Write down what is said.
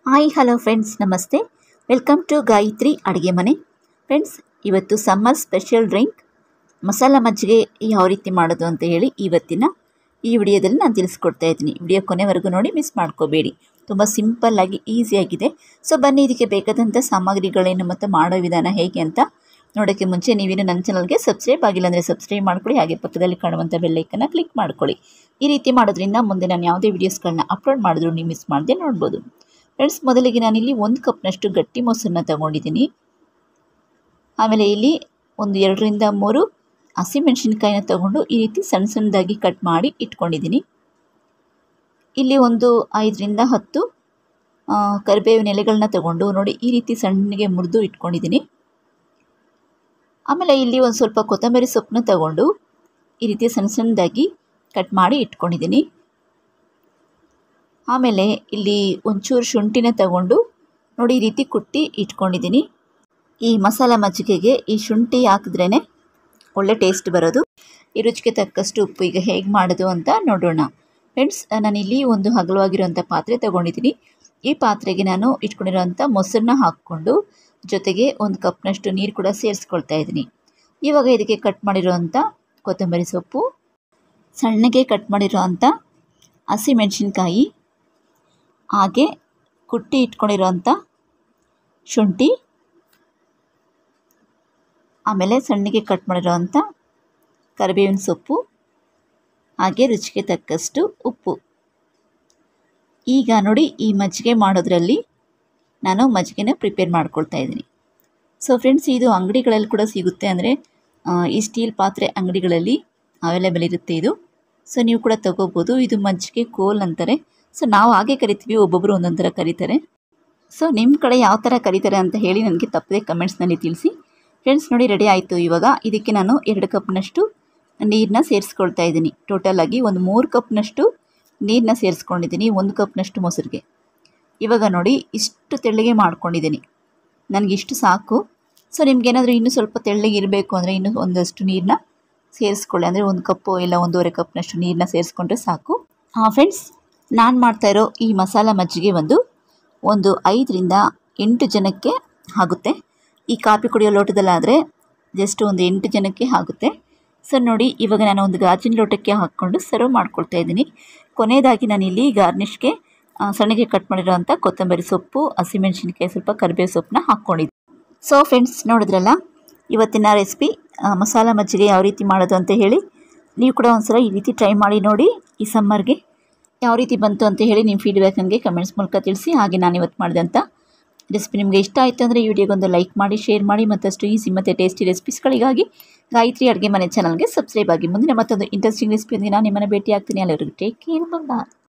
Hi hello friends, ನಮಸ್ತೆ. Welcome to Gayathri ಅಡುಗೆ ಮನೆ. ಫ್ರೆಂಡ್ಸ್, ಇವತ್ತು ಸಮ್ಮರ್ ಸ್ಪೆಷಲ್ ಡ್ರಿಂಕ್ ಮಸಾಲ ಮಜ್ಜಿಗೆ ಯಾವ ರೀತಿ ಮಾಡೋದು ಅಂತ ಹೇಳಿ ಇವತ್ತಿನ ಈ ವಿಡಿಯೋದಲ್ಲಿ ನಾನು ತಿಳಿಸ್ಕೊಡ್ತಾ ಇದ್ದೀನಿ. ವಿಡಿಯೋ ಕೊನೆವರೆಗೂ ನೋಡಿ, ಮಿಸ್ ಮಾಡ್ಕೋಬೇಡಿ. ತುಂಬ ಸಿಂಪಲ್ಲಾಗಿ ಈಸಿಯಾಗಿದೆ. ಸೊ ಬನ್ನಿ, ಇದಕ್ಕೆ ಬೇಕಾದಂಥ ಸಾಮಗ್ರಿಗಳೇನು ಮತ್ತು ಮಾಡೋ ವಿಧಾನ ಹೇಗೆ ಅಂತ ನೋಡೋಕ್ಕೆ ಮುಂಚೆ ನೀವೇನು ನನ್ನ ಚಾನಲ್ಗೆ ಸಬ್ಸ್ಕ್ರೈಬ್ ಆಗಿಲ್ಲ ಅಂದರೆ ಸಬ್ಸ್ಕ್ರೈಬ್ ಮಾಡ್ಕೊಳ್ಳಿ. ಹಾಗೆ ಪಕ್ಕದಲ್ಲಿ ಕಾಣುವಂಥ ಬೆಲ್ಲೈಕನ್ನ ಕ್ಲಿಕ್ ಮಾಡ್ಕೊಳ್ಳಿ. ಈ ರೀತಿ ಮಾಡೋದ್ರಿಂದ ಮುಂದೆ ನಾನು ಯಾವುದೇ ವೀಡಿಯೋಸ್ಗಳನ್ನ ಅಪ್ಲೋಡ್ ಮಾಡಿದ್ರು ನೀವು ಮಿಸ್ ಮಾಡದೆ ನೋಡ್ಬೋದು. ಫ್ರೆಂಡ್ಸ್, ಮೊದಲಿಗೆ ನಾನಿಲ್ಲಿ 1 ಕಪ್ನಷ್ಟು ಗಟ್ಟಿ ಮೊಸರನ್ನ ತಗೊಂಡಿದ್ದೀನಿ. ಆಮೇಲೆ ಇಲ್ಲಿ ಒಂದು 2 ರಿಂದ 3 ಹಸಿಮೆಣಸಿನ್ಕಾಯಿನ ತಗೊಂಡು ಈ ರೀತಿ ಸಣ್ಣ ಸಣ್ಣದಾಗಿ ಕಟ್ ಮಾಡಿ ಇಟ್ಕೊಂಡಿದ್ದೀನಿ. ಇಲ್ಲಿ ಒಂದು 5 ರಿಂದ 10 ಕರಿಬೇವಿನ ಎಲೆಗಳನ್ನ ತಗೊಂಡು ನೋಡಿ ಈ ರೀತಿ ಸಣ್ಣಗೆ ಮುರಿದು ಇಟ್ಕೊಂಡಿದ್ದೀನಿ. ಆಮೇಲೆ ಇಲ್ಲಿ ಒಂದು ಸ್ವಲ್ಪ ಕೊತ್ತಂಬರಿ ಸೊಪ್ಪನ್ನ ತಗೊಂಡು ಈ ರೀತಿ ಸಣ್ಣ ಸಣ್ಣದಾಗಿ ಕಟ್ ಮಾಡಿ ಇಟ್ಕೊಂಡಿದ್ದೀನಿ. ಆಮೇಲೆ ಇಲ್ಲಿ ಒಂಚೂರು ಶುಂಠಿನ ತಗೊಂಡು ನೋಡಿ ಈ ರೀತಿ ಕುಟ್ಟಿ ಇಟ್ಕೊಂಡಿದ್ದೀನಿ. ಈ ಮಸಾಲ ಮಜ್ಜಿಗೆಗೆ ಈ ಶುಂಠಿ ಹಾಕಿದ್ರೇ ಒಳ್ಳೆ ಟೇಸ್ಟ್ ಬರೋದು. ಈ ರುಚಿಗೆ ತಕ್ಕಷ್ಟು ಉಪ್ಪು. ಈಗ ಹೇಗೆ ಮಾಡೋದು ಅಂತ ನೋಡೋಣ. ಫ್ರೆಂಡ್ಸ್, ನಾನಿಲ್ಲಿ ಒಂದು ಅಗಲವಾಗಿರುವಂಥ ಪಾತ್ರೆ ತಗೊಂಡಿದ್ದೀನಿ. ಈ ಪಾತ್ರೆಗೆ ನಾನು ಇಟ್ಕೊಂಡಿರೋಂಥ ಮೊಸರನ್ನ ಹಾಕ್ಕೊಂಡು ಜೊತೆಗೆ 1 ಕಪ್ನಷ್ಟು ನೀರು ಕೂಡ ಸೇರಿಸ್ಕೊಳ್ತಾ ಇದ್ದೀನಿ. ಇವಾಗ ಇದಕ್ಕೆ ಕಟ್ ಮಾಡಿರೋವಂಥ ಕೊತ್ತಂಬರಿ ಸೊಪ್ಪು, ಸಣ್ಣಗೆ ಕಟ್ ಮಾಡಿರೋವಂಥ ಹಸಿಮೆಣಸಿನ್ಕಾಯಿ, ಹಾಗೆ ಕುಟ್ಟಿ ಇಟ್ಕೊಂಡಿರೋಂಥ ಶುಂಠಿ, ಆಮೇಲೆ ಸಣ್ಣಗೆ ಕಟ್ ಮಾಡಿರೋವಂಥ ಕರಿಬೇವಿನ ಸೊಪ್ಪು, ಹಾಗೆ ರುಚಿಗೆ ತಕ್ಕಷ್ಟು ಉಪ್ಪು. ಈಗ ನೋಡಿ, ಈ ಮಜ್ಜಿಗೆ ಮಾಡೋದ್ರಲ್ಲಿ ನಾನು ಮಜ್ಜಿಗೆನ ಪ್ರಿಪೇರ್ ಮಾಡ್ಕೊಳ್ತಾ ಇದ್ದೀನಿ. ಸೊ ಫ್ರೆಂಡ್ಸ್, ಇದು ಅಂಗಡಿಗಳಲ್ಲಿ ಕೂಡ ಸಿಗುತ್ತೆ. ಅಂದರೆ ಈ ಸ್ಟೀಲ್ ಪಾತ್ರೆ ಅಂಗಡಿಗಳಲ್ಲಿ ಅವೈಲೇಬಲ್ ಇರುತ್ತೆ ಇದು. ಸೊ ನೀವು ಕೂಡ ತಗೋಬೋದು. ಇದು ಮಜ್ಜಿಗೆ ಕೋಲ್ ಅಂತಾರೆ. ಸೊ ನಾವು ಹಾಗೆ ಕರಿತೀವಿ, ಒಬ್ಬೊಬ್ಬರು ಒಂದೊಂದು ಥರ ಕರೀತಾರೆ. ಸೊ ನಿಮ್ಮ ಕಡೆ ಯಾವ ಥರ ಕರೀತಾರೆ ಅಂತ ಹೇಳಿ ನನಗೆ ತಪ್ಪದೆ ಕಮೆಂಟ್ಸ್ನಲ್ಲಿ ತಿಳಿಸಿ. ಫ್ರೆಂಡ್ಸ್, ನೋಡಿ ರೆಡಿ ಆಯಿತು. ಇವಾಗ ಇದಕ್ಕೆ ನಾನು 2 ಕಪ್ನಷ್ಟು ನೀರನ್ನ ಸೇರಿಸ್ಕೊಳ್ತಾ ಇದ್ದೀನಿ. ಟೋಟಲಾಗಿ ಒಂದು 3 ಕಪ್ನಷ್ಟು ನೀರನ್ನ ಸೇರಿಸ್ಕೊಂಡಿದ್ದೀನಿ 1 ಕಪ್ನಷ್ಟು ಮೊಸರಿಗೆ. ಇವಾಗ ನೋಡಿ ಇಷ್ಟು ತೆಳ್ಳಗೆ ಮಾಡ್ಕೊಂಡಿದ್ದೀನಿ. ನನಗಿಷ್ಟು ಸಾಕು. ಸೊ ನಿಮಗೇನಾದರೂ ಇನ್ನೂ ಸ್ವಲ್ಪ ತೆಳ್ಳಗೆ ಇರಬೇಕು ಅಂದರೆ ಇನ್ನೂ ಒಂದಷ್ಟು ನೀರನ್ನ ಸೇರಿಸ್ಕೊಳ್ಳಿ. ಅಂದರೆ 1 ಕಪ್ಪು ಇಲ್ಲ 1.5 ಕಪ್ನಷ್ಟು ನೀರನ್ನ ಸೇರಿಸ್ಕೊಂಡ್ರೆ ಸಾಕು. ಫ್ರೆಂಡ್ಸ್, ನಾನು ಮಾಡ್ತಾಯಿರೋ ಈ ಮಸಾಲ ಮಜ್ಜಿಗೆ ಒಂದು 5 ರಿಂದ 8 ಜನಕ್ಕೆ ಆಗುತ್ತೆ. ಈ ಕಾಫಿ ಕುಡಿಯೋ ಲೋಟದಲ್ಲಾದರೆ ಜಸ್ಟ್ ಒಂದು 8 ಜನಕ್ಕೆ ಆಗುತ್ತೆ. ಸೊ ನೋಡಿ, ಇವಾಗ ನಾನು ಒಂದು ಗಾಜಿನ ಲೋಟಕ್ಕೆ ಹಾಕ್ಕೊಂಡು ಸರ್ವ್ ಮಾಡ್ಕೊಳ್ತಾ ಇದ್ದೀನಿ. ಕೊನೆಯದಾಗಿ ನಾನಿಲ್ಲಿ ಗಾರ್ನಿಷ್ಗೆ ಸಣ್ಣಗೆ ಕಟ್ ಮಾಡಿರೋವಂಥ ಕೊತ್ತಂಬರಿ ಸೊಪ್ಪು, ಹಸಿಮೆಣಸಿನ್ಕಾಯಿ, ಸ್ವಲ್ಪ ಕರಿಬೇವು ಸೊಪ್ಪನ್ನ ಹಾಕ್ಕೊಂಡಿದ್ದೀನಿ. ಸೊ ಫ್ರೆಂಡ್ಸ್, ನೋಡಿದ್ರಲ್ಲ ಇವತ್ತಿನ ರೆಸಿಪಿ ಮಸಾಲ ಮಜ್ಜಿಗೆ ಯಾವ ರೀತಿ ಮಾಡೋದು ಅಂತ ಹೇಳಿ. ನೀವು ಕೂಡ ಒಂದ್ಸಲ ಈ ರೀತಿ ಟ್ರೈ ಮಾಡಿ ನೋಡಿ. ಈ ಸಮ್ಮರ್ಗೆ ಯಾವ ರೀತಿ ಬಂತು ಅಂತ ಹೇಳಿ ನಿಮ್ಮ ಫೀಡ್ಬ್ಯಾಕ್ ನನಗೆ ಕಮೆಂಟ್ಸ್ ಮೂಲಕ ತಿಳಿಸಿ. ಹಾಗೆ ನಾನು ಇವತ್ತು ಮಾಡಿದಂಥ ರೆಸಿಪಿ ನಿಮಗೆ ಇಷ್ಟ ಆಯಿತು ಅಂದರೆ ಈ ವಿಡಿಯೋಗೊಂದು ಲೈಕ್ ಮಾಡಿ, ಶೇರ್ ಮಾಡಿ. ಮತ್ತಷ್ಟು ಈಸಿ ಮತ್ತು ಟೇಸ್ಟಿ ರೆಸಿಪೀಸ್ಗಳಿಗಾಗಿ ಗಾಯತ್ರಿ ಅಡುಗೆ ಮನೆ ಚಾನಲ್ಗೆ ಸಬ್ಸ್ಕ್ರೈಬ್ ಆಗಿ. ಮುಂದಿನ ಮತ್ತೊಂದು ಇಂಟ್ರೆಸ್ಟಿಂಗ್ ರೆಸಿಪಿಯೊಂದಿಗೆ ನಾನು ನಿಮ್ಮನ್ನು ಭೇಟಿ ಆಗ್ತೀನಿ. ಅಲ್ಲಿವರೆಗೂ ಟೇಕ್ ಕೇರ್, ಬಾಯ್.